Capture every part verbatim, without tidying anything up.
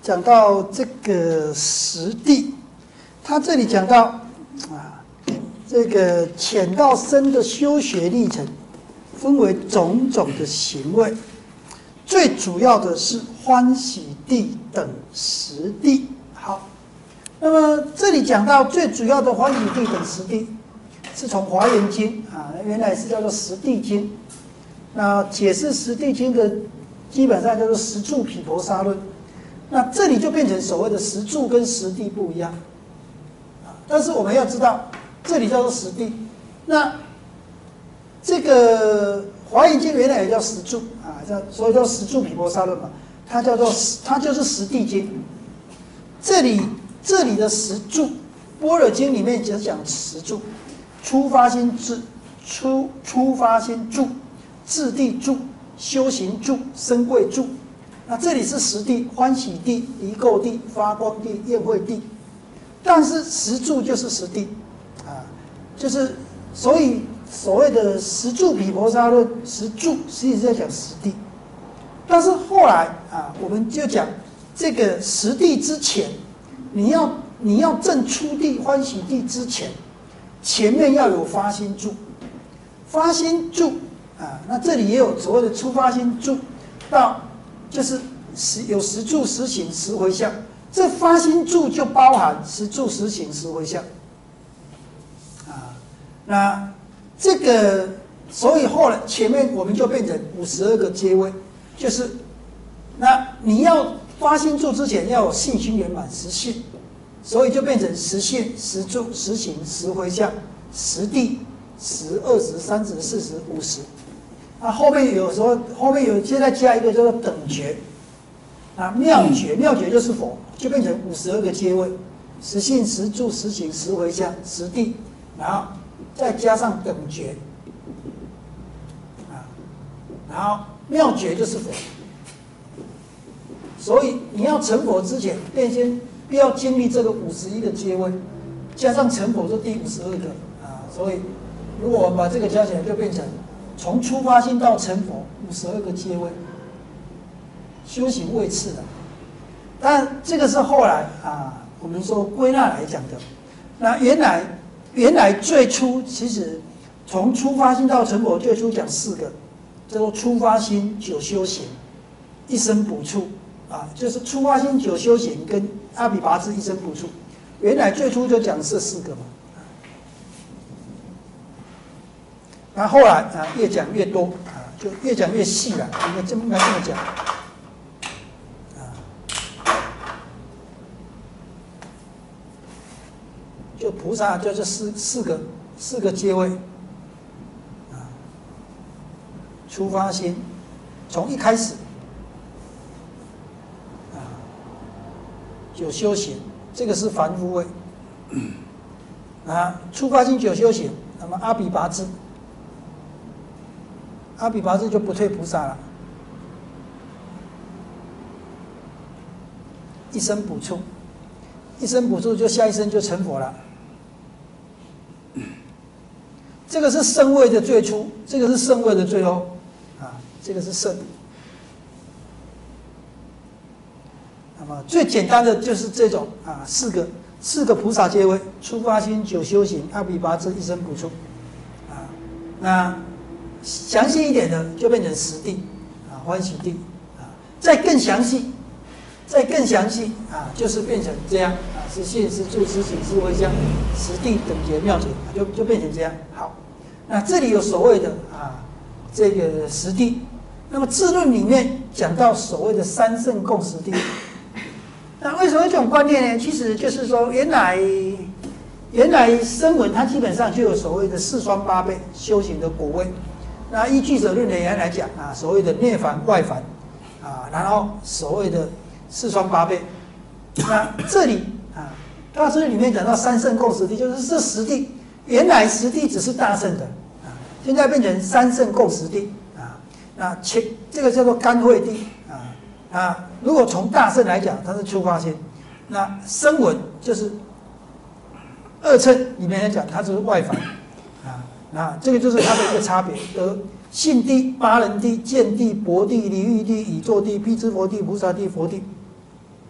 讲到这个实地，他这里讲到啊，这个浅到深的修学历程，分为种种的行为，最主要的是欢喜地等十地。好，那么这里讲到最主要的欢喜地等十地，是从《华严经》啊，原来是叫做十地经。那解释十地经的基本上叫做十住毗婆沙论。那这里就变成所谓的十住跟十地不一样，啊，但是我们要知道，这里叫做十地，那这个华严经原来也叫十住啊，叫所以叫十住毗婆沙论嘛，它叫做它就是十地经。这里这里的十住，般若经里面只讲十住，初发心智、初初发心住、智地住、修行住、生贵住。那这里是十地：欢喜地、离垢地、发光地、宴会地。但是十住就是十地，啊，就是所以所谓的十住毗婆沙论，十住实际是在讲十地。但是后来啊，我们就讲这个十地之前，你要你要证初地欢喜地之前，前面要有发心住，发心住啊，那这里也有所谓的初发心住到。就是十有十住十行十回向，这发心住就包含十住十行十回向，啊，那这个所以后来前面我们就变成五十二个阶位，就是那你要发心住之前要有信心圆满十信，所以就变成十信十住十行十回向十地十二十三十四十五十。啊，后面有时候后面有现在加一个叫做等觉，啊，妙觉，妙觉就是佛，就变成五十二个阶位，十信、十住、十行、十回向、十地，然后再加上等觉，啊，然后妙觉就是佛。所以你要成佛之前，便先不要经历这个五十一个阶位，加上成佛就第五十二个啊。所以如果我们把这个加起来，就变成。从出发心到成佛，五十二个阶位，修行位次的。但这个是后来啊，我们说归纳来讲的。那原来原来最初其实从出发心到成佛，最初讲四个，叫做出发心、九修行、一生补处啊，就是出发心、九修行跟阿比跋致一生补处。原来最初就讲这四个嘛。那后来啊，越讲越多啊，就越讲越细了，应该这么应该这么讲啊。就菩萨就这四四个四个阶位啊，出发心，从一开始啊，九修行，这个是凡夫位啊，出发心九修行，那么阿比跋致。阿比跋致就不退菩萨了，一生补处，一生补处就下一生就成佛了。这个是圣位的最初，这个是圣位的最后，啊，这个是圣。那么最简单的就是这种啊，四个四个菩萨阶位：初发心、九修行、阿比跋致、一生补处，啊，那。详细一点的就变成十地啊，欢喜地啊，再更详细，再更详细啊，就是变成这样啊，十信、十住、十行、十回向、十地等觉妙觉，就就变成这样。好，那这里有所谓的啊，这个十地，那么智论里面讲到所谓的三圣共十地，那为什么这种观念呢？其实就是说，原来原来声闻它基本上就有所谓的四双八倍修行的果位。那依据者论的言来讲啊，所谓的内凡外凡啊，然后所谓的四双八倍。那这里啊，大师里面讲到三圣共十地，就是这十地原来十地只是大圣的啊，现在变成三圣共十地啊。那前这个叫做甘惠地啊啊，如果从大圣来讲，它是出发心。那声闻就是二乘里面来讲，它是外凡。啊，这个就是它的一个差别。得信地、八人地、见地、博地、离欲地、已作地、辟支佛地、菩萨地、佛地。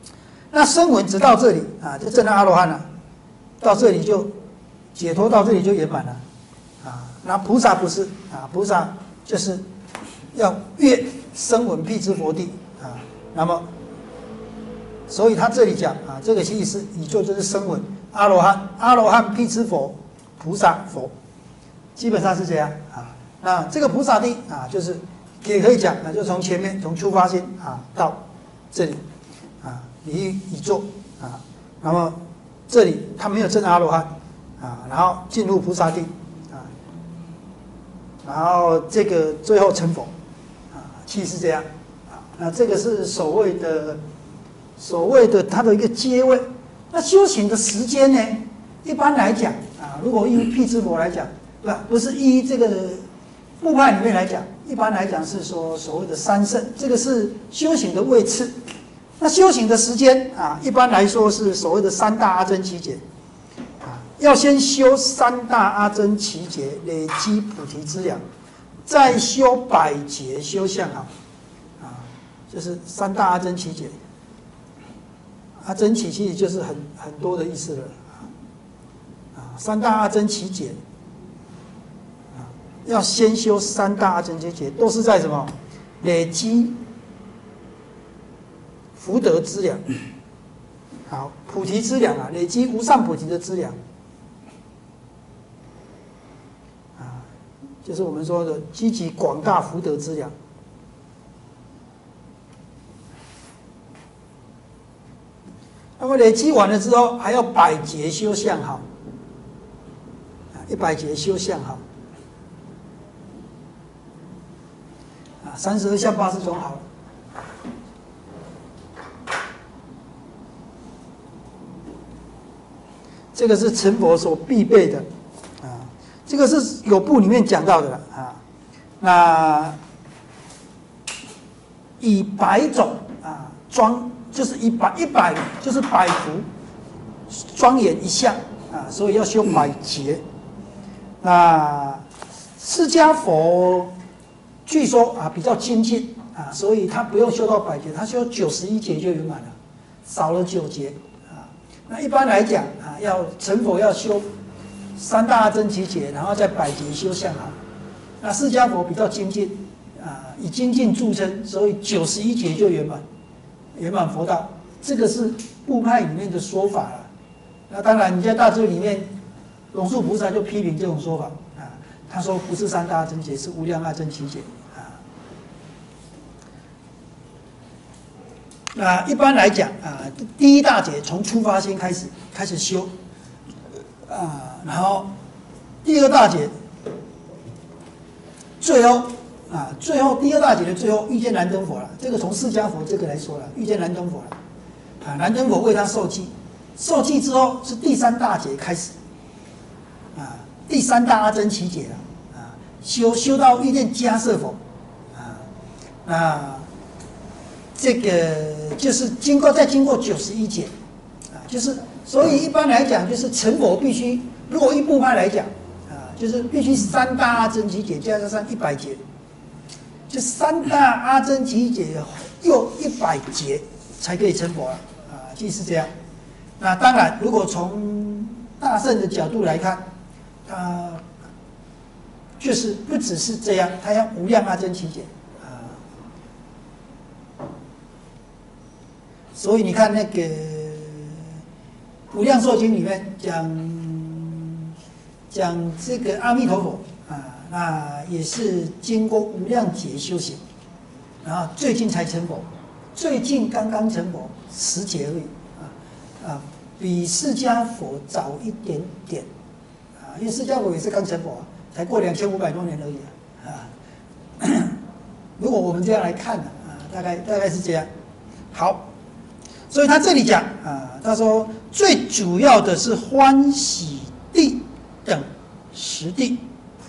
那声闻直到这里啊，就证到阿罗汉了，到这里就解脱，到这里就圆满了啊。那菩萨不是啊，菩萨就是要越声闻辟支佛地啊。那么，所以他这里讲啊，这个其实是宇宙就是声闻阿罗汉，阿罗汉辟支佛，菩萨佛，基本上是这样啊。那这个菩萨地啊，就是也可以讲啊，就从前面从出发心啊到这里啊，离于宇宙啊，那么这里他没有证阿罗汉啊，然后进入菩萨地啊，然后这个最后成佛啊，其实是这样啊。那这个是所谓的所谓的它的一个阶位。那修行的时间呢？一般来讲啊，如果依辟支佛来讲，不不是依这个部派里面来讲，一般来讲是说所谓的三圣，这个是修行的位次。那修行的时间啊，一般来说是所谓的三大阿僧祇劫啊，要先修三大阿僧祇劫，累积菩提资粮，再修百劫修相好啊，就是三大阿僧祇劫。阿僧祇其实就是很很多的意思了啊，三大阿僧祇劫。要先修三大阿僧祇劫，都是在什么？累积福德资粮，好，菩提资粮啊，累积无上菩提的资粮啊，就是我们说的积极广大福德资粮。那么累积完了之后，还要百劫修相好，一百劫修相好。三十二相八十种好了，这个是成佛所必备的啊，这个是有部里面讲到的了啊。那以百种啊庄，就是以百一百就是百福庄严一项啊，所以要修百劫。那释迦佛。据说啊比较精进啊，所以他不用修到百劫，他修九十一劫就圆满了，少了九劫啊。那一般来讲啊，要成佛要修三大阿僧祇劫，然后再百劫修相好。那释迦佛比较精进啊，以精进著称，所以九十一劫就圆满，圆满佛道。这个是部派里面的说法了。那当然，你在大智里面，龙树菩萨就批评这种说法。他说不是三大阿僧劫，是无量阿僧祇劫啊。那一般来讲啊，第一大劫从出发心开始开始修啊，然后第二大劫，最后啊，最后第二大劫的最后遇见燃灯佛了。这个从释迦佛这个来说了，遇见燃灯佛了啊，燃灯佛为他受记，受记之后是第三大劫开始啊。第三大阿僧祇劫了啊，修修到遇见迦摄佛啊，那这个就是经过再经过九十一劫啊，就是所以一般来讲，就是成佛必须，如果依部派来讲啊，就是必须三大阿僧祇劫加上一百劫，就三大阿僧祇劫又一百劫才可以成佛了啊，就是这样。那当然，如果从大乘的角度来看。他就是不只是这样，他要无量阿僧祇劫啊。所以你看那个《无量寿经》里面讲讲这个阿弥陀佛啊，那也是经过无量劫修行，然后最近才成佛，最近刚刚成佛十劫而已啊啊，比释迦佛早一点点。因为释迦佛也是刚成佛、啊，才过两千五百多年而已啊。啊如果我们这样来看呢、啊，啊，大概大概是这样。好，所以他这里讲啊，他说最主要的是欢喜地等十地，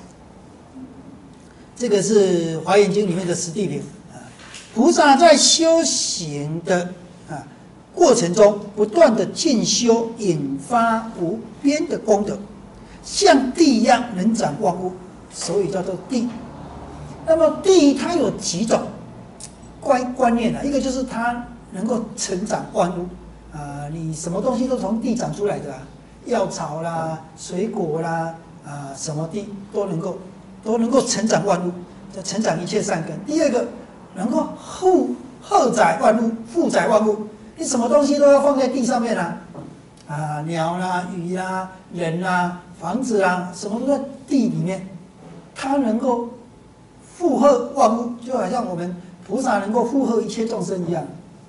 这个是《华严经》里面的十地品啊。菩萨在修行的啊过程中，不断的进修，引发无边的功德。像地一样能长万物，所以叫做地。那么地它有几种观观念啊？一个就是它能够成长万物啊，你什么东西都从地长出来的啊，药草啦、水果啦，啊，什么地都能够都能够成长万物，成长一切善根。第二个，能够护荷载万物，负载万物。你什么东西都要放在地上面啊，啊，鸟啦、鱼啦、人啦、房子啦，什么都在地里面，它能够负荷万物，就好像我们菩萨能够负荷一切众生一样。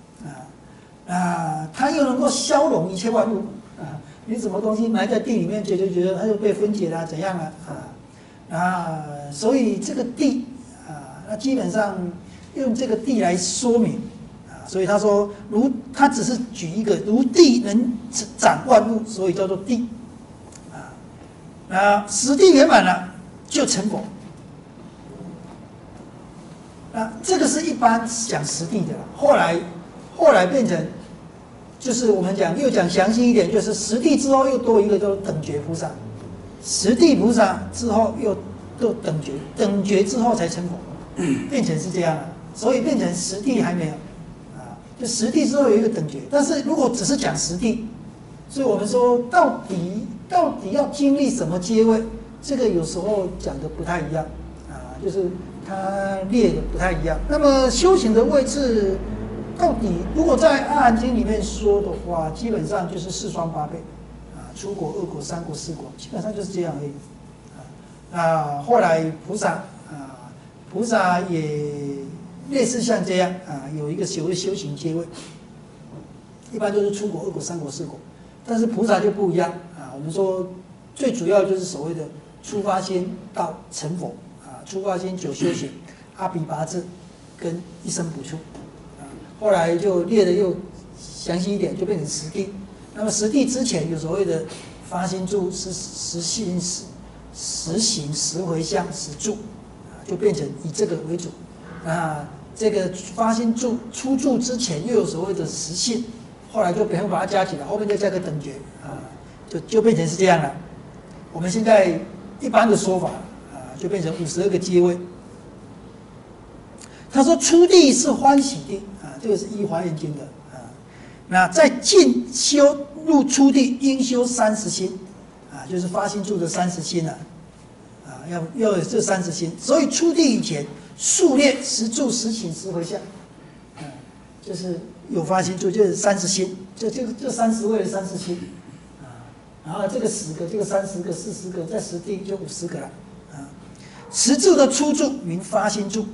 啊，它又能够消融一切万物啊！你什么东西埋在地里面，觉得觉得它就被分解了，怎样了啊？啊，所以这个地啊，那基本上用这个地来说明啊，所以他说如他只是举一个如地能长万物，所以叫做地啊。那实地圆满了就成佛。那这个是一般讲实地的，后来后来变成。就是我们讲又讲详细一点，就是实地之后又多一个叫等觉菩萨，实地菩萨之后又又等觉，等觉之后才成佛，变成是这样了，所以变成实地还没有，啊，就实地之后有一个等觉，但是如果只是讲实地，所以我们说到底到底要经历什么阶位，这个有时候讲的不太一样，啊，就是它列的不太一样。那么修行的位置。到底，如果在《阿含经》里面说的话，基本上就是四双八倍，啊，初果、二果、三果、四果，基本上就是这样而已。啊，那后来菩萨啊，菩萨也类似像这样啊，有一个所谓修行阶位，一般都是初果、二果、三果、四果，但是菩萨就不一样啊。我们说最主要就是所谓的出发心到成佛啊，出发心九修行、阿毗跋致跟一生补处。后来就列的又详细一点，就变成实地。那么实地之前有所谓的发心住、实实信、实实行、实回向、实住，就变成以这个为主。啊，这个发心住出住之前又有所谓的实信，后来就别人把它加起来，后面再加个等觉，啊，就就变成是这样了。我们现在一般的说法啊，就变成五十二个阶位。他说初地是欢喜地。这个是依华严经的啊，那在进修入初地应修三十心啊，就是发心住的三十心啊，啊要要有这三十心，所以初地以前数列实住实行实回向，啊，就是有发心住就是三十心，就就这三十位的三十心啊，然后这个十个，这个三十个、四十个，在实地就五十个了啊，实住的初住名发心住。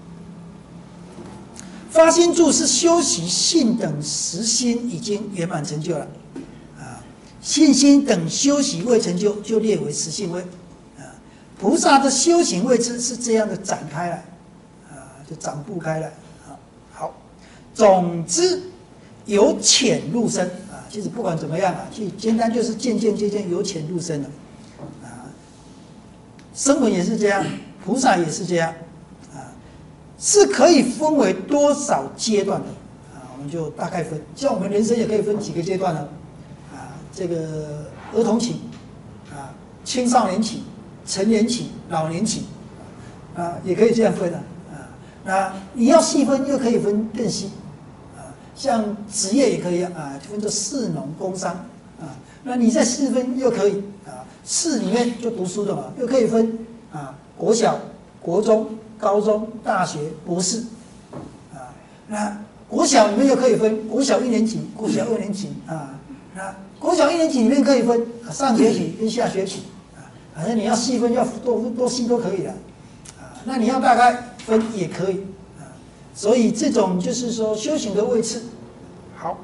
发心住是修习信等实心已经圆满成就了，啊，信心等修习未成就，就列为实性位，啊，菩萨的修行位置是这样的展开来，啊，就展布开来，啊，好，总之由浅入深，啊，其实不管怎么样啊，其实简单就是渐渐渐渐由浅入深了，啊，声闻也是这样，菩萨也是这样。是可以分为多少阶段的啊？我们就大概分，像我们人生也可以分几个阶段呢？啊，这个儿童期，啊，青少年期、成年期、老年期，啊，也可以这样分的啊。那你要细分，又可以分更细，啊，像职业也可以啊，分作士、农、工、商啊。那你再细分又可以啊，士里面就读书的嘛，又可以分啊，国小、国中。高中、大学、博士，啊，那国小里面又可以分国小一年级、国小二年级啊，那国小一年级里面可以分上学期跟下学期啊，反正你要细分要多多细都可以的，啊，那你要大概分也可以啊，所以这种就是说修行的位置，好，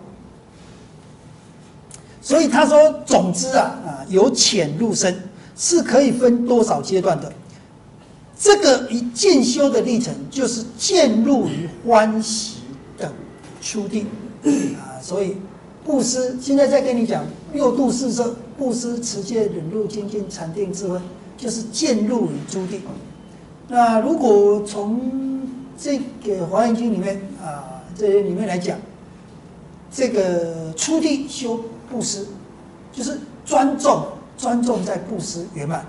所以他说总之啊啊由浅入深是可以分多少阶段的。这个一进修的历程，就是渐入于欢喜等初地啊，所以布施现在在跟你讲六度四摄，布施、持戒、忍辱、精进、禅定、智慧，就是渐入于诸地。那如果从这个华严经里面啊，这些里面来讲，这个初地修布施，就是专重专重在布施圆满。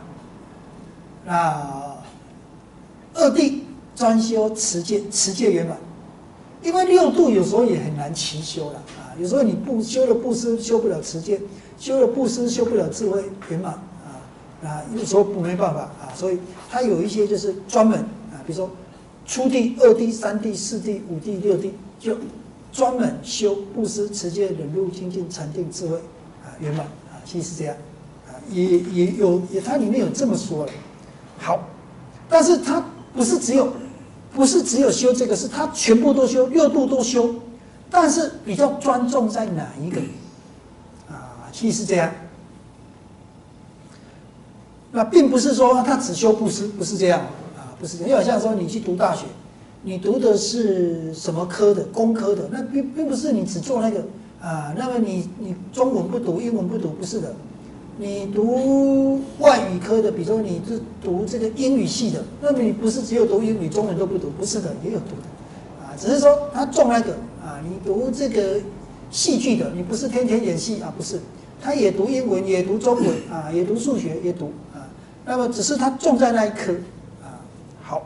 那二地专修持戒，持戒圆满； 因为六度有时候也很难齐修了啊，有时候你不修了布施，修不了持戒，修了布施，修不了智慧圆满啊，啊，有时候不没办法啊，所以它有一些就是专门啊，比如说初地、二地、三地、四地、五地、六地，就专门修布施、持戒、忍辱、精进、禅定、智慧啊圆满啊，其实是这样啊，也也有也它里面有这么说了，好，但是它不是只有。不是只有修这个，是他全部都修，六度都修，但是比较专重在哪一个？啊，其实是这样。那并不是说他只修布施，不是这样啊，不是这样。就好像说你去读大学，你读的是什么科的，工科的，那并并不是你只做那个啊。那么你你中文不读，英文不读，不是的。你读外语科的，比如说你是读这个英语系的，那么你不是只有读英语，中文都不读，不是的，也有读的，啊，只是说他重那个啊。你读这个戏剧的，你不是天天演戏啊，不是，他也读英文，也读中文啊，也读数学，也读啊。那么只是他重在那一科啊。好，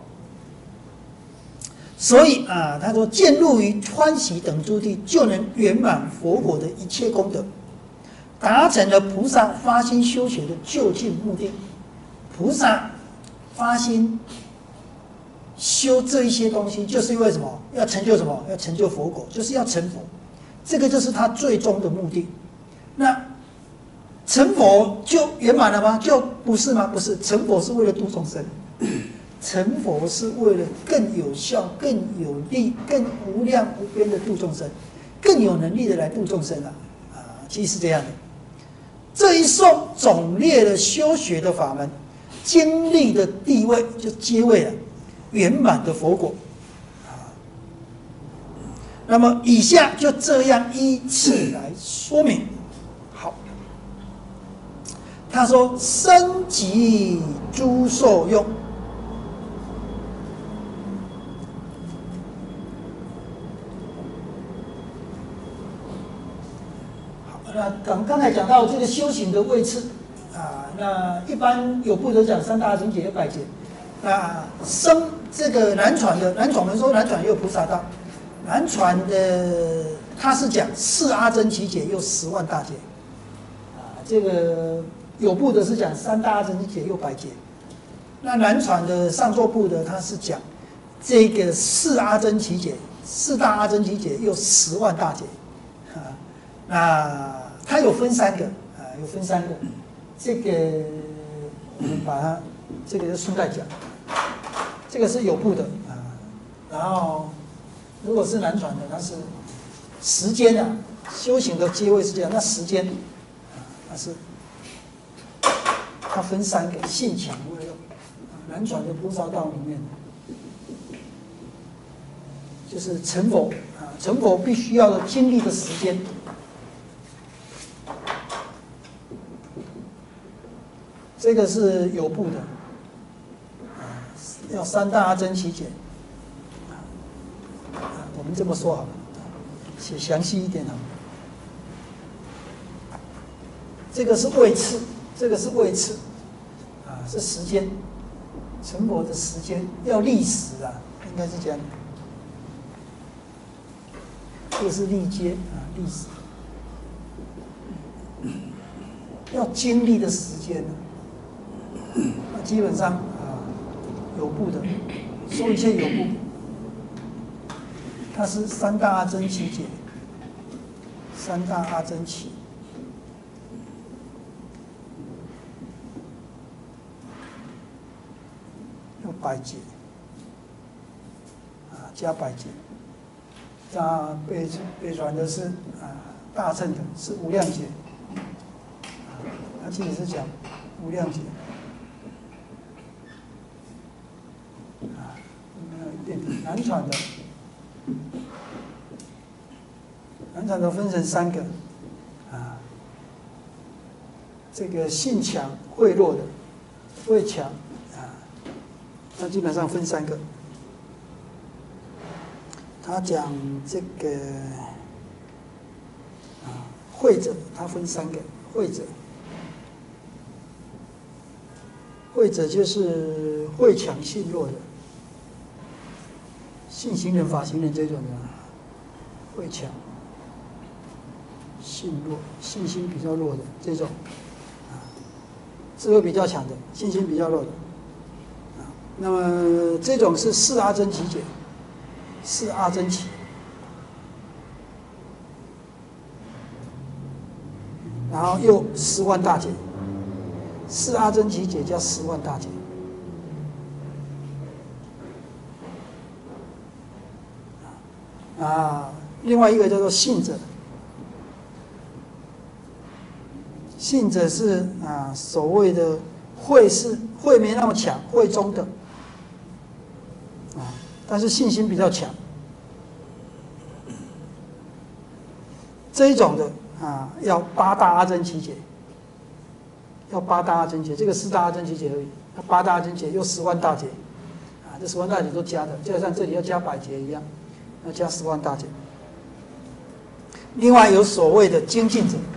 所以啊，他说渐入于欢喜等诸地，就能圆满佛果的一切功德。达成了菩萨发心修学的究竟目的。菩萨发心修这一些东西，就是因为什么？要成就什么？要成就佛果，就是要成佛。这个就是他最终的目的。那成佛就圆满了吗？就不是吗？不是，成佛是为了度众生，成佛是为了更有效、更有力、更无量无边的度众生，更有能力的来度众生啊！啊，其实是这样的。这一颂总列了修学的法门，经历的地位就皆为了圆满的佛果。那么以下就这样依次来说明。好，他说身及诸受用。那刚刚才讲到这个修行的位次啊，那一般有部都讲三大境界有百劫，那生这个南传的南传我们说南传也有菩萨道，南传的他是讲四阿僧祇劫又十万大劫，啊，这个有部的是讲三大阿僧祇劫又百劫，那南传的上座部的他是讲这个四阿僧祇劫四大阿僧祇劫又十万大劫，啊，那。它有分三个啊，有分三个。这个我们把它，这个是顺带讲，这个是有部的啊。然后，如果是南传的，它是时间啊，修行的阶位是这样。那时间啊，它是它分三个：性强为用。南传的菩萨道里面，就是成佛啊，成佛必须要的经历的时间。这个是有部的，要三大阿僧祇劫，我们这么说好了，写详细一点好了。这个是位次，这个是位次，啊，是时间，成佛的时间要历时啊，应该是这样。这个是历阶啊，历时，要经历的时间呢。那基本上啊，有部的说一切有部，它是三大阿僧祇劫，三大阿僧祇，有百劫啊，加百劫。那被被传的是啊大乘的是无量劫，啊，它其实是讲无量劫。南传的，南传的分成三个，啊，这个性强慧弱的，慧强啊，它基本上分三个。他讲这个啊，慧者，他分三个，慧者，慧者就是慧强性弱的。性行人、法行人这种的， 会强，信弱，信心比较弱的这种，啊，智慧比较强的，信心比较弱的，啊，那么这种是四阿僧祇劫，四阿僧祇，然后又十万大劫，四阿僧祇劫加十万大劫。啊，另外一个叫做信者，信者是啊所谓的慧是慧没那么强，慧中的啊，但是信心比较强。这一种的啊，要八大阿僧祇劫，要八大阿僧祇劫，这个四大阿僧祇劫而已，要八大阿僧祇劫又十万大劫，啊，这十万大劫都加的，就像这里要加百劫一样。要加十万大劫。另外有所谓的精进者，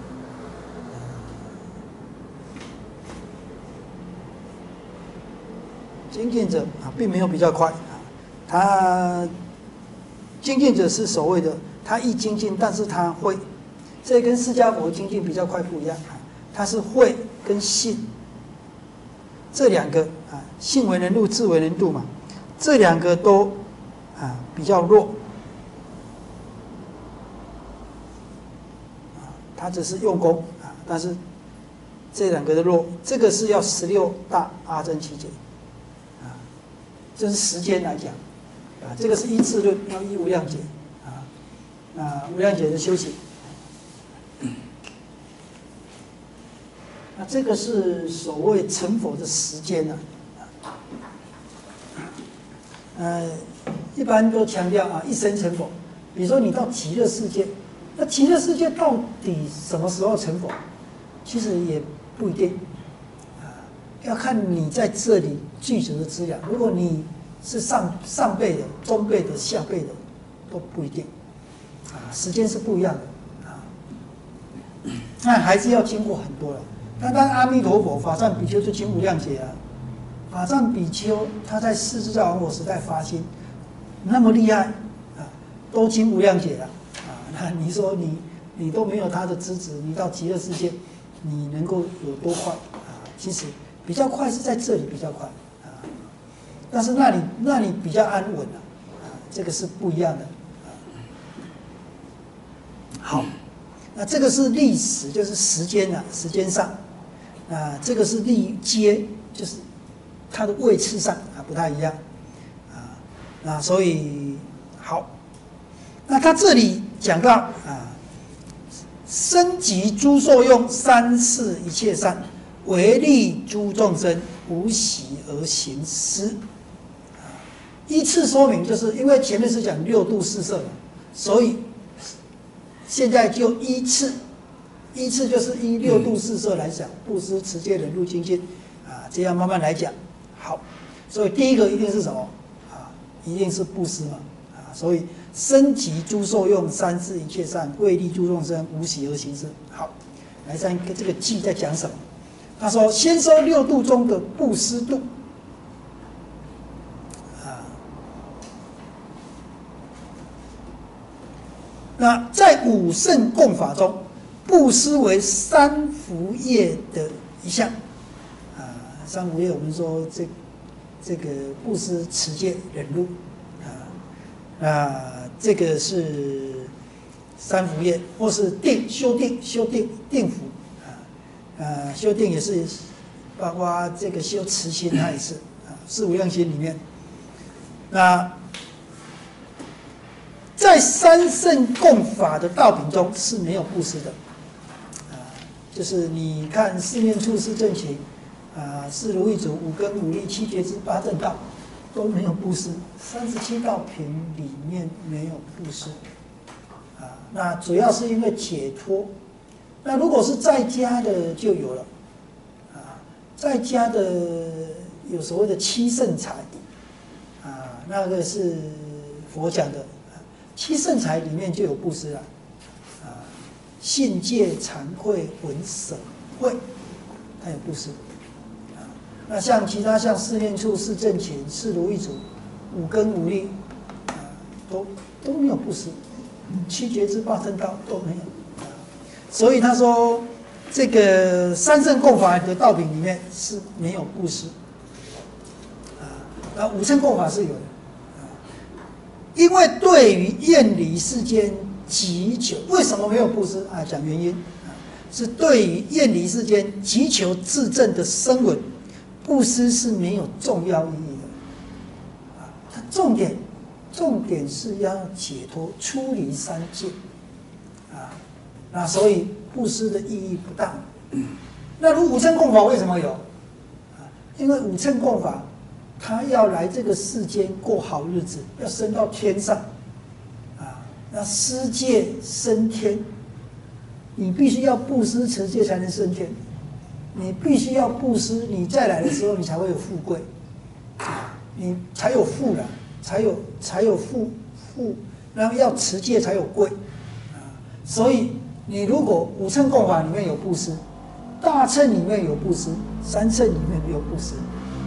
精进者啊，并没有比较快啊，他精进者是所谓的他一精进，但是他会，这跟释迦佛精进比较快不一样啊，他是慧跟信这两个啊，信为能入，智为能度嘛，这两个都。啊，比较弱，啊，他只是用功啊，但是这两个的弱，这个是要十六大阿僧祇劫，啊，这是时间来讲，啊，这个是依次论，要依无量劫，啊，啊，无量劫的修行，那这个是所谓成佛的时间呢、啊，呃。一般都强调啊，一生成佛。比如说你到极乐世界，那极乐世界到底什么时候成佛？其实也不一定，啊，要看你在这里具足的资粮。如果你是上上辈的、中辈的、下辈的，都不一定，啊，时间是不一样的，啊，那还是要经过很多了。单单阿弥陀佛、法藏比丘就经无量劫啊，法藏比丘他在四智在王我时代发心。那么厉害啊，都经无量劫了啊！那你说你你都没有他的资质，你到极乐世界，你能够有多快啊？其实比较快是在这里比较快啊，但是那里那里比较安稳啊，啊，这个是不一样的啊。好，那这个是历史，就是时间啊，时间上啊，这个是历阶，就是它的位次上啊不太一样。啊，所以好，那他这里讲到啊，身及诸受用，三世一切善，唯利诸众生，无喜而行施。啊，依次说明，就是因为前面是讲六度四摄嘛，所以现在就依次，依次就是依六度四摄来讲，布施、持戒、忍辱、精进，啊，这样慢慢来讲。好，所以第一个一定是什么？一定是布施嘛，啊，所以身及诸受用，三世一切善，为利诸众生，无喜而行施。好，来看这个记在讲什么？他说：先说六度中的布施度，啊，那在五圣共法中，布施为三福业的一项，啊，三福业我们说这。这个布施、持戒、忍辱，啊啊，这个是三福业，或是定修定修定定福，啊啊，修定也是包括这个修慈心，它也是啊，四无量心里面。那在三圣共法的道品中是没有布施的，啊，就是你看四念处、四正勤。啊，四如意足、五根、五力、七觉支、八正道都没有布施，三十七道品里面没有布施，啊，那主要是因为解脱。那如果是在家的就有了，啊，在家的有所谓的七圣财，啊，那个是佛讲的，七圣财里面就有布施了，啊，信戒、惭愧、闻舍、慧，它有布施。那像其他像四念处、四正勤、四如意足、五根五力，啊，都都没有布施， 七觉支八正道都没有。所以他说，这个三圣供法的道品里面是没有布施，啊，那五乘供法是有的，啊，因为对于厌离世间急求，为什么没有布施啊？讲原因，啊，是对于厌离世间急求自证的声闻，布施是没有重要意义的，啊，它重点重点是要解脱出离三界，啊。那所以布施的意义不大。那如五乘供法为什么有？因为五乘供法，他要来这个世间过好日子，要升到天上，啊，那施戒升天，你必须要布施持戒才能升天，你必须要布施，你再来的时候你才会有富贵，你才有富了，才有才有富富，然后要持戒才有贵，啊，所以。你如果五乘供法里面有布施，大乘里面有布施，三乘里面没有布施，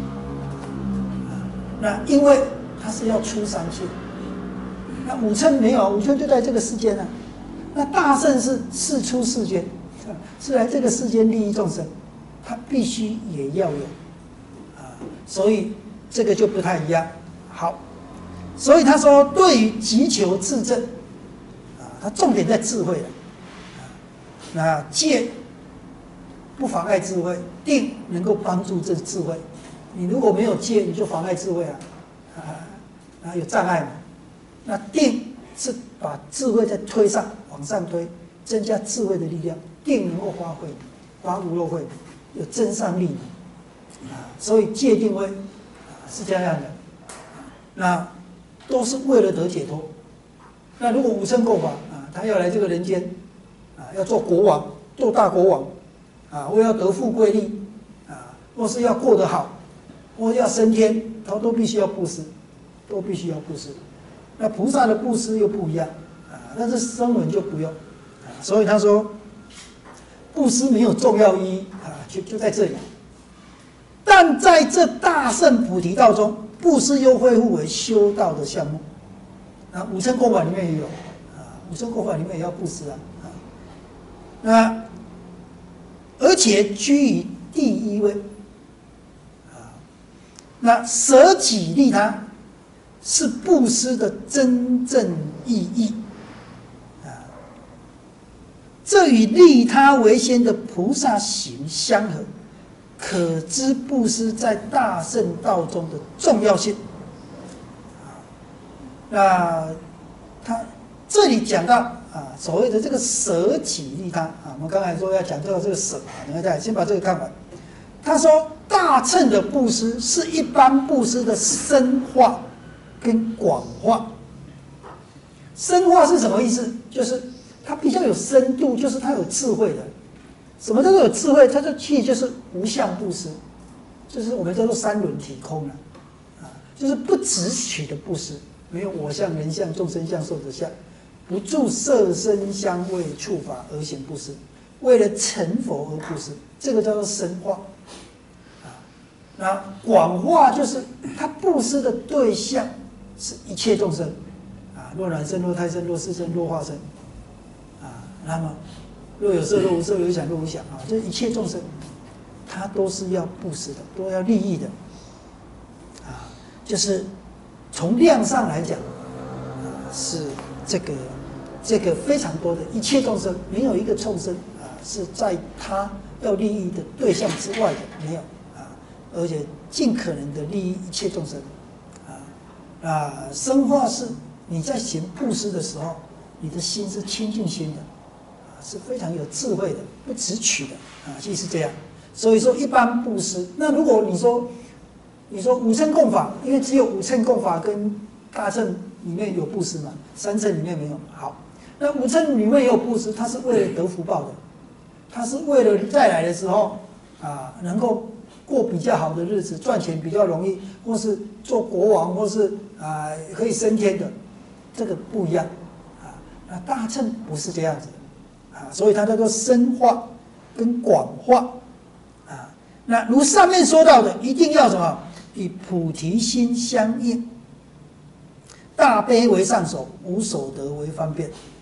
那因为它是要出三界，那五乘没有，五乘就在这个世间了。那大乘是是出世间，是来这个世间利益众生，它必须也要有，啊，所以这个就不太一样。好，所以他说对于急求自证，啊，他重点在智慧了。那戒不妨碍智慧，定能够帮助这智慧。你如果没有戒，你就妨碍智慧啊，啊，啊有障碍嘛。那定是把智慧再推上，往上推，增加智慧的力量。定能够发挥，发无漏慧，有增上力啊。所以戒定慧啊是这样的，那都是为了得解脱。那如果五乘供法啊，他要来这个人间。啊，要做国王，做大国王，啊，或要得富贵利，啊，或是要过得好，或要升天，他都必须要布施，都必须要布施。那菩萨的布施又不一样，啊，但是声闻就不用，啊，所以他说，布施没有重要意义，啊，就就在这里。但在这大乘菩提道中，布施又恢复为修道的项目。啊，五乘供法里面也有，啊，五乘供法里面也要布施啊。那而且居于第一位，啊，那舍己利他是布施的真正意义，啊，这与利他为先的菩萨行相合，可知布施在大乘道中的重要性。啊，那他这里讲到。啊，所谓的这个舍己利他啊，我们刚才说要讲到这个舍啊，你看再先把这个看完。他说，大乘的布施是一般布施的深化跟广化。深化是什么意思？就是它比较有深度，就是它有智慧的。什么叫做有智慧？它就其实就是无相布施，就是我们叫做三轮体空了，啊，就是不执取的布施，没有我相、人相、众生相、寿者相。不住色身香味触法而行布施，为了成佛而布施，这个叫做深化。啊，那广化就是他布施的对象是一切众生，啊，若卵生、若胎生、若湿生、若化生，啊，那么若有色、若无色、若有想、若无想，啊，这一切众生，他都是要布施的，都要利益的，啊，就是从量上来讲，啊，是这个。这个非常多的一切众生，没有一个众生啊是在他要利益的对象之外的，没有啊，而且尽可能的利益一切众生，啊啊，深化是你在行布施的时候，你的心是清净心的，啊，是非常有智慧的，不执取的啊，即是这样。所以说一般布施，那如果你说你说五乘供法，因为只有五乘供法跟大乘里面有布施嘛，三乘里面没有，好。那五乘里面也有布施，它是为了得福报的，它是为了再来的时候啊，能够过比较好的日子，赚钱比较容易，或是做国王，或是啊可以升天的，这个不一样啊。那大乘不是这样子的啊，所以它叫做深化跟广化啊。那如上面说到的，一定要什么？以菩提心相应，大悲为上首，无所得为方便。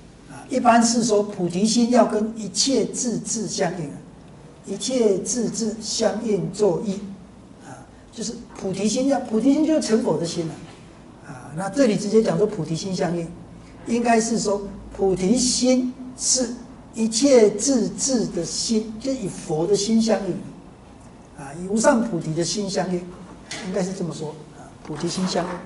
一般是说菩提心要跟一切智智相应，一切智智相应作意，啊，就是菩提心要菩提心就是成佛的心了，啊，那这里直接讲说菩提心相应，应该是说菩提心是一切智智的心，就以佛的心相应，啊，以无上菩提的心相应，应该是这么说，啊，菩提心相应。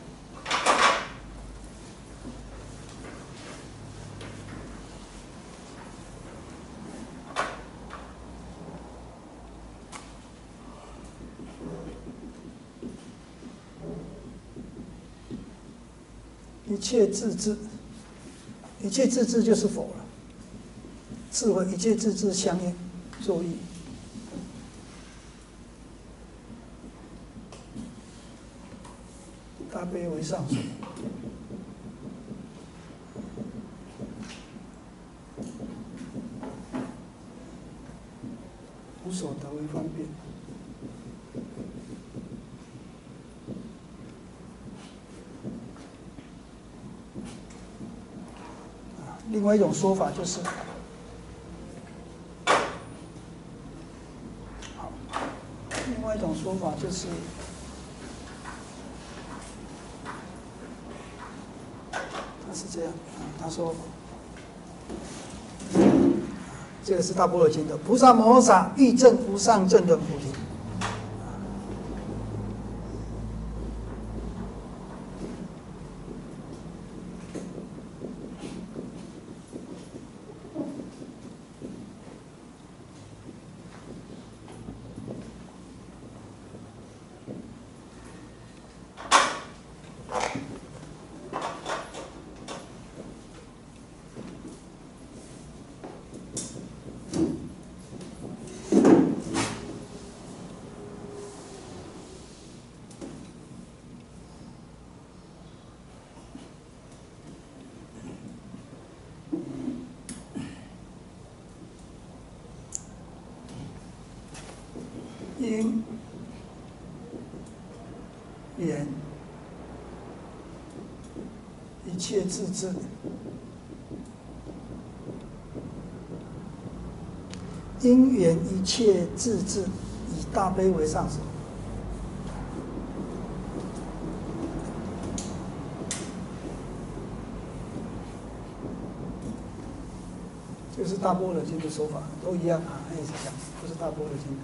一切智智，一切智智就是佛了。智慧一切智智相应作意。大悲为上首，无所得为方便。另外一种说法就是，好，另外一种说法就是，他是这样，他说，这个是大般若经的，菩萨摩诃萨欲证无上正等菩提。因缘一切智智，因缘一切智智，以大悲为上首。这是大般若经的说法，都一样啊，他也是讲，不是大般若经。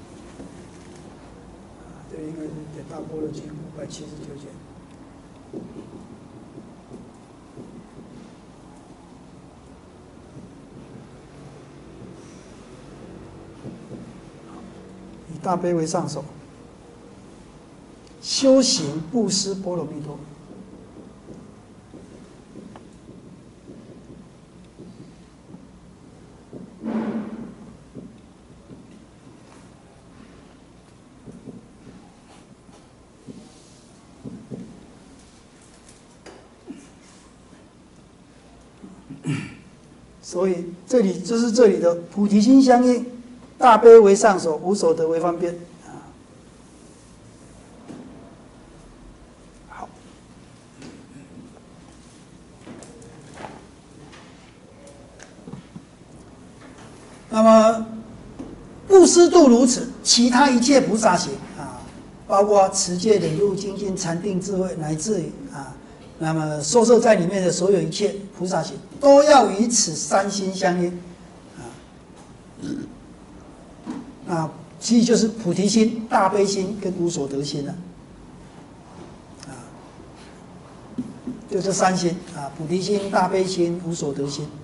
这应该是《大般若经》五百七十九卷。以大悲为上首，修行布施波罗蜜多。所以这里就是这里的菩提心相应，大悲为上首，无所得为方便。好，那么布施度如此，其他一切菩萨行啊，包括持戒、忍辱、精进、禅定、智慧，乃至于啊。那么收摄在里面的所有一切菩萨行，都要与此三心相应，啊，啊，其实就是菩提心、大悲心跟无所得心了，啊，就这三心啊，菩提心、大悲心、无所得心。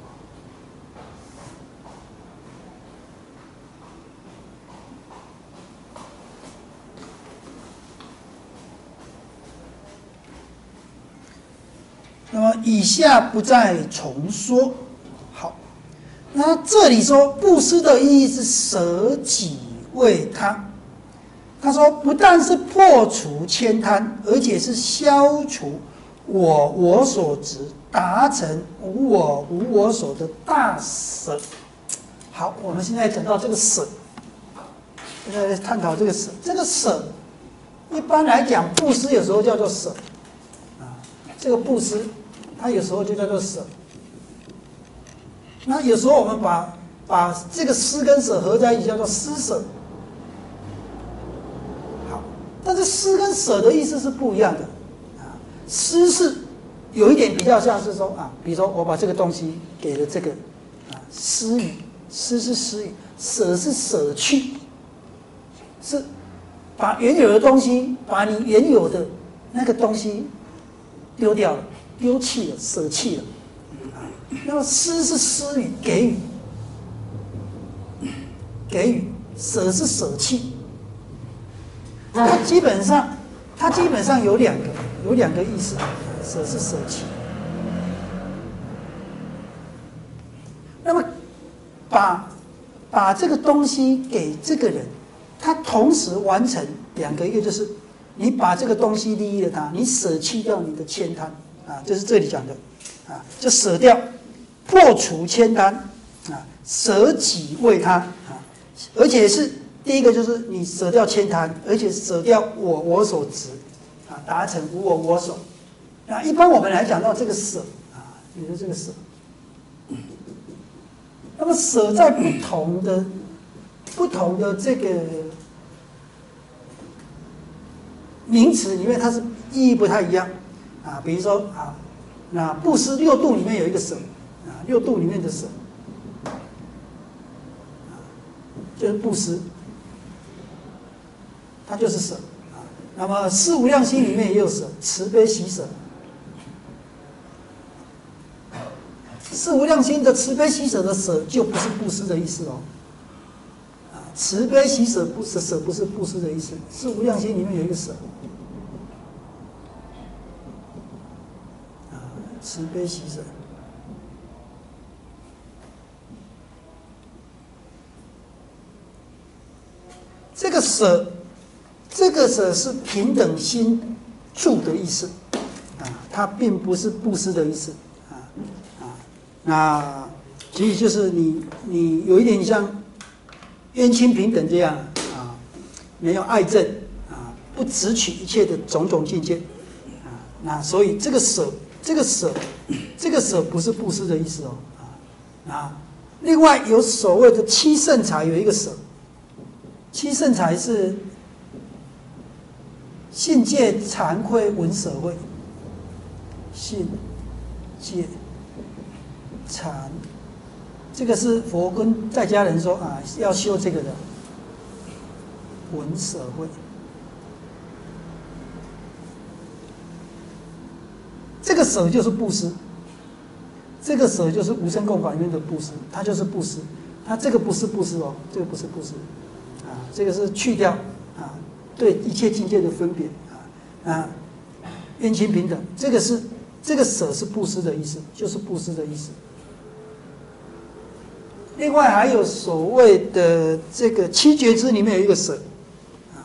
那么以下不再重说。好，那这里说布施的意义是舍己为他。他说不但是破除悭贪，而且是消除我我所执，达成无我无我所的大舍。好，我们现在讲到这个舍，现在探讨这个舍。这个舍，一般来讲，布施有时候叫做舍，啊，这个布施。它有时候就叫做舍， 那有时候我们把把这个施跟舍合在一起，叫做施舍。好，但是施跟舍的意思是不一样的啊。施是有一点比较像是说啊，比如说我把这个东西给了这个啊，施予，施是施予，舍是舍去，是把原有的东西，把你原有的那个东西丢掉了，丢弃了，舍弃了。那么施是施予，给予，给予；舍是舍弃。它基本上，它基本上有两个，有两个意思。舍是舍弃。那么把把这个东西给这个人，他同时完成两个，一个就是你把这个东西利益了他，你舍弃掉你的悭贪啊，就是这里讲的啊，就舍掉。破除悭贪啊，舍己为他啊，而且是第一个就是你舍掉悭贪，而且舍掉我我所执啊，达成无我我所。那一般我们来讲到这个舍啊，比如这个舍，那么舍在不同的不同的这个名词里面，它是意义不太一样啊。比如说啊，那布施六度里面有一个舍。啊，六度里面的舍，就是布施，它就是舍啊。那么四无量心里面也有舍，慈悲喜舍。四无量心的慈悲喜舍的舍就不是布施的意思哦。啊，慈悲喜舍不是舍不是布施的意思。四无量心里面有一个舍，啊，慈悲喜舍。这个舍，这个舍是平等心住的意思，啊，它并不是布施的意思，啊啊，那其实就是你你有一点像冤亲平等这样啊，没有爱憎啊，不执取一切的种种境界，啊，那所以这个舍，这个舍，这个舍不是布施的意思哦，啊啊，另外有所谓的七圣财有一个舍。七圣财是信戒惭愧闻舍慧，信戒惭，这个是佛跟在家人说啊，要修这个的闻舍慧。这个舍就是布施，这个舍就是无生共法里面的布施，它就是布施，它这个不是布施哦，这个不是布施。啊，这个是去掉啊对一切境界的分别啊啊，冤亲平等，这个是这个舍是布施的意思，就是布施的意思。另外还有所谓的这个七觉支里面有一个舍，啊，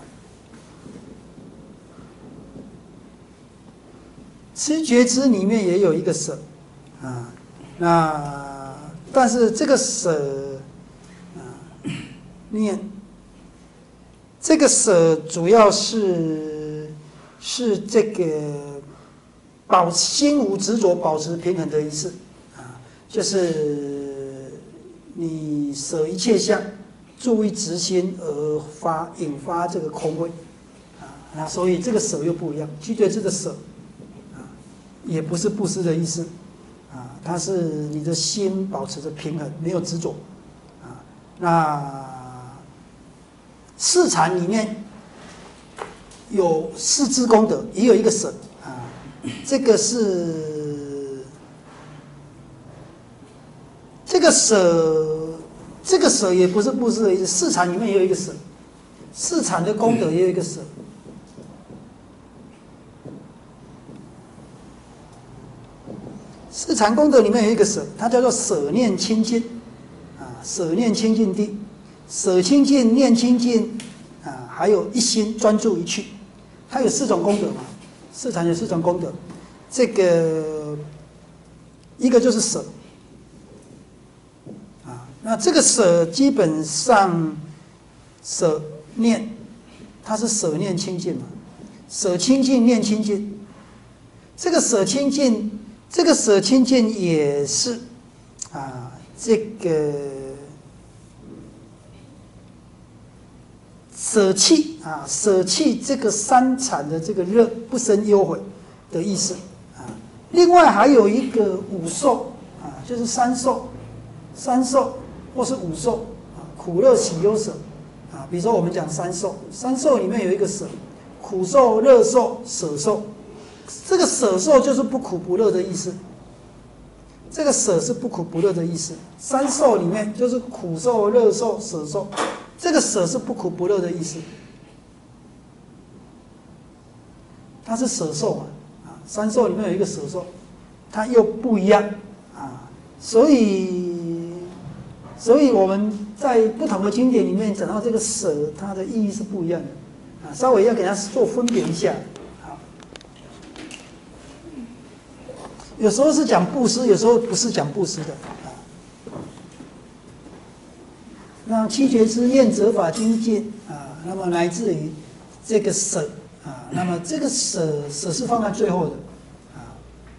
七觉支里面也有一个舍，啊，那但是这个舍啊念。这个舍主要是是这个保心无执着、保持平衡的意思啊，就是你舍一切相，注意直心而发引发这个空慧啊，那所以这个舍又不一样。七觉支的舍啊，也不是布施的意思啊，它是你的心保持着平衡，没有执着啊，那。四禅里面有四支功德，也有一个舍啊，这个是这个舍，这个舍也不是布施的意思。四禅里面也有一个舍，四禅的功德也有一个舍。四禅功德里面有一个舍，它叫做舍念清净啊，舍念清净地。舍清净、念清净，啊，还有一心专注一去，它有四种功德嘛。四禅有四种功德，这个一个就是舍，啊，那这个舍基本上舍念，它是舍念清净嘛，舍清净念清净，这个舍清净，这个舍清净也是啊， 这个舍弃啊，舍弃这个三产的这个乐，不生忧悔的意思啊。另外还有一个五受啊，就是三受，三受或是五受啊，苦乐喜忧舍啊。比如说我们讲三受，三受里面有一个舍，苦受、乐受、舍受。这个舍受就是不苦不乐的意思。这个舍是不苦不乐的意思。三受里面就是苦受、乐受、舍受。这个舍是不苦不乐的意思。它是舍受嘛，啊，三受里面有一个舍受，它又不一样啊，所以，所以我们在不同的经典里面讲到这个舍，它的意义是不一样的啊，稍微要给它做分别一下。有时候是讲布施，有时候不是讲布施的啊。那七觉之念责法精进啊，那么来自于这个舍啊，那么这个舍舍是放在最后的啊。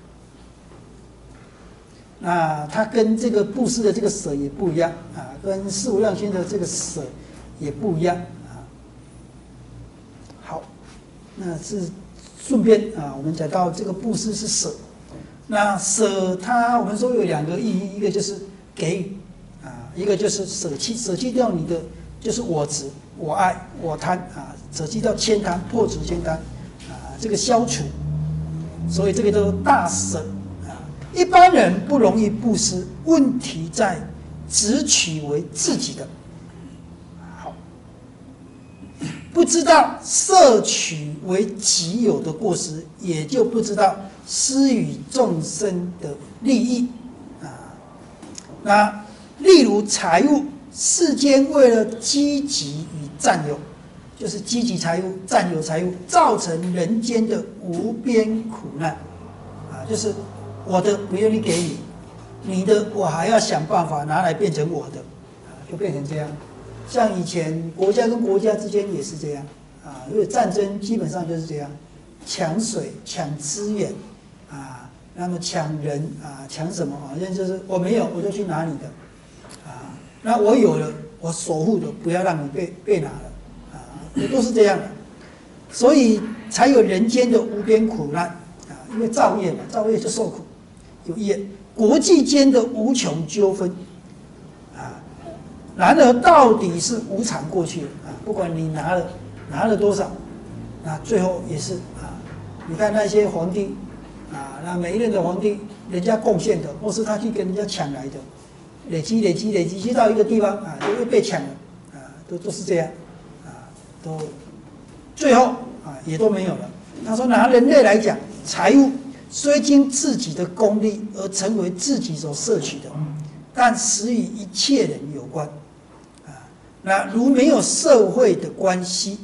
那它跟这个布施的这个舍也不一样啊，跟四无量心的这个舍也不一样啊。好，那是顺便啊，我们讲到这个布施是舍。那舍它，我们说有两个意义，一个就是给予啊，一个就是舍弃，舍弃掉你的就是我执、我爱、我贪啊，舍弃掉悭贪、破除悭贪啊，这个消除，所以这个叫做大舍啊。一般人不容易布施，问题在只取为自己的，好，不知道摄取为己有的过失，也就不知道施与众生的利益啊。那例如财物，世间为了积极与占有，就是积极财物、占有财物，造成人间的无边苦难啊。就是我的不愿意给你，你的我还要想办法拿来变成我的啊，就变成这样。像以前国家跟国家之间也是这样啊，因为战争基本上就是这样，抢水、抢资源。啊，那么抢人啊，抢什么？好像就是我没有，我就去拿你的，啊，那我有了，我守护的，不要让你被被拿了，啊，都是这样的，所以才有人间的无边苦难啊，因为造业嘛，造业就受苦，有业，国际间的无穷纠纷，啊，然而到底是无常过去了啊，不管你拿了拿了多少，那最后也是啊，你看那些皇帝。啊，那每一任的皇帝，人家贡献的，或是他去跟人家抢来的，累积、累积、累积，积到一个地方啊，就又被抢了，啊，都都是这样，啊，都最后啊也都没有了。他说，拿人类来讲，财物虽经自己的功利而成为自己所摄取的，但实与一切人有关，啊，那如没有社会的关系。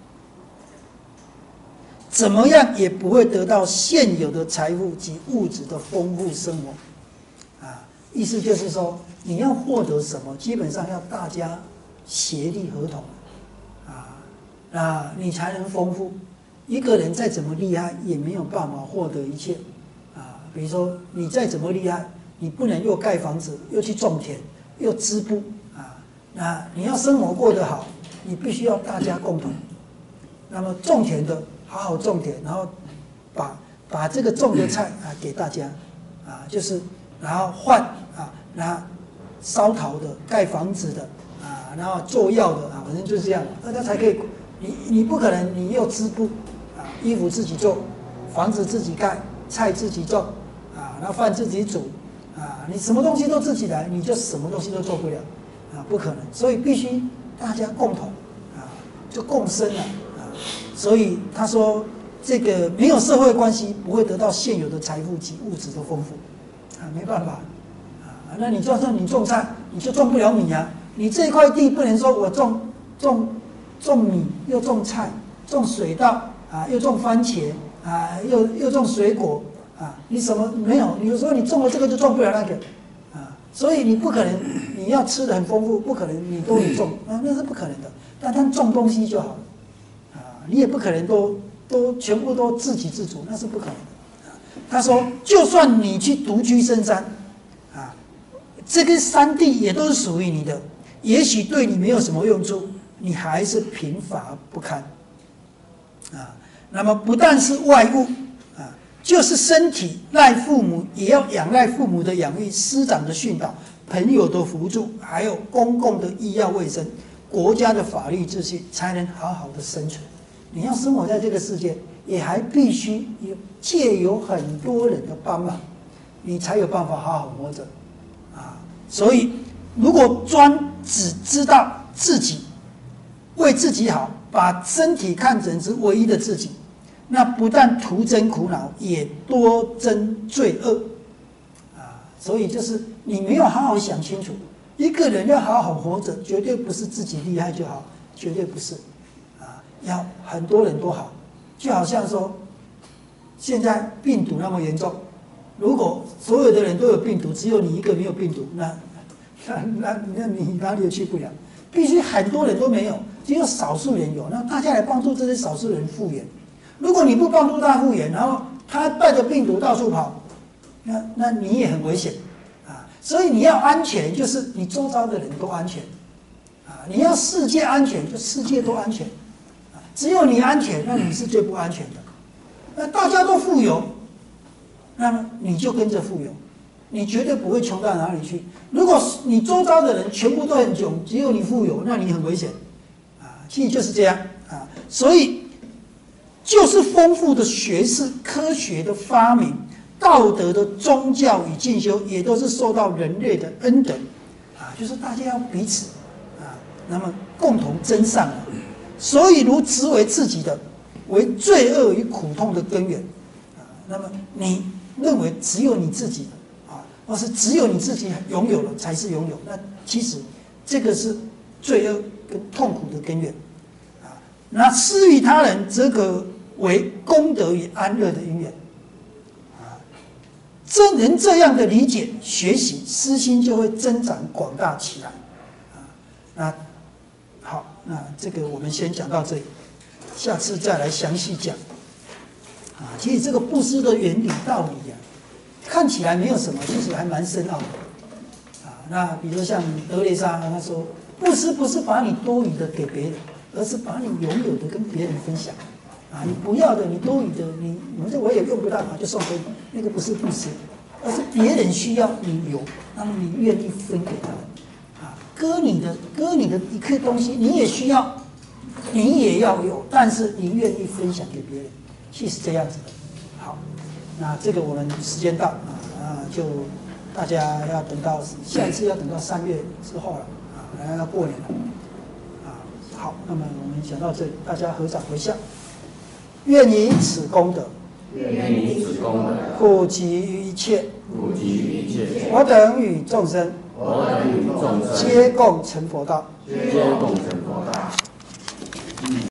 怎么样也不会得到现有的财富及物质的丰富生活，啊，意思就是说，你要获得什么，基本上要大家协力合同，啊，那你才能丰富。一个人再怎么厉害，也没有办法获得一切，啊，比如说你再怎么厉害，你不能又盖房子，又去种田，又织布，啊，那你要生活过得好，你必须要大家共同。那么种田的。好好种田，然后把把这个种的菜啊给大家，啊，就是然后换啊，然后烧陶的、盖房子的啊，然后做药的啊，反正就是这样，大家才可以。你你不可能你又织布啊，衣服自己做，房子自己盖，菜自己种啊，然后饭自己煮啊，你什么东西都自己来，你就什么东西都做不了啊，不可能。所以必须大家共同啊，就共生了。所以他说，这个没有社会关系，不会得到现有的财富及物质的丰富，啊，没办法，啊，那你就算你种菜，你就种不了米啊。你这块地不能说我种种种米，又种菜，种水稻啊，又种番茄啊，又又种水果啊，你什么没有？有时候你种了这个就种不了那个，啊，所以你不可能你要吃的很丰富，不可能你都能种啊，那是不可能的。但他种东西就好了。你也不可能都都全部都自给自足，那是不可能的。他说，就算你去独居深山，啊， 这个三地也都是属于你的，也许对你没有什么用处，你还是贫乏不堪啊。那么不但是外物啊，就是身体赖父母，也要仰赖父母的养育、师长的训导、朋友的扶助，还有公共的医药卫生、国家的法律秩序，才能好好的生存。你要生活在这个世界，也还必须有借由很多人的帮忙，你才有办法好好活着啊。所以，如果专只知道自己为自己好，把身体看成是唯一的自己，那不但徒增苦恼，也多增罪恶啊。所以就是你没有好好想清楚，一个人要好好活着，绝对不是自己厉害就好，绝对不是啊，要很多人都好。就好像说，现在病毒那么严重，如果所有的人都有病毒，只有你一个没有病毒，那那那那你哪里也去不了？必须很多人都没有，只有少数人有，那大家来帮助这些少数人复原。如果你不帮助他复原，然后他带着病毒到处跑，那那你也很危险啊！所以你要安全，就是你周遭的人都安全啊！你要世界安全，就世界都安全啊！只有你安全，那你是最不安全的。那大家都富有，那么你就跟着富有，你绝对不会穷到哪里去。如果你周遭的人全部都很穷，只有你富有，那你很危险啊！其实就是这样啊！所以就是丰富的学识、科学的发明、道德的宗教与进修，也都是受到人类的恩德啊！就是大家要彼此啊，那么共同增上。所以如执为自己的，为罪恶与苦痛的根源啊！那么你认为只有你自己啊，或是只有你自己拥有了才是拥有，那其实这个是罪恶跟痛苦的根源啊！那施于他人，则可为功德与安乐的因缘啊！这人这样的理解、学习，私心就会增长广大起来啊！那好，那这个我们先讲到这里。下次再来详细讲，啊，其实这个布施的原理道理啊，看起来没有什么，其实还蛮深奥的，啊，那比如像德雷莎他说，布施不是把你多余的给别人，而是把你拥有的跟别人分享，啊，你不要的，你多余的，你你这我也用不到啊，就送给你，那个不是布施，而是别人需要你有，那么你愿意分给他们，啊，割你的割你的一颗东西，你也需要。你也要有，但是你愿意分享给别人，其实这样子的。好，那这个我们时间到啊，啊，就大家要等到下一次要等到三月之后了啊，要过年了啊。好，那么我们讲到这里，大家合掌回向，愿以此功德， 愿以此功德， 普及于一切， 普及于一切， 我等与众生， 我等与众生， 皆共成佛道， 皆共成佛道。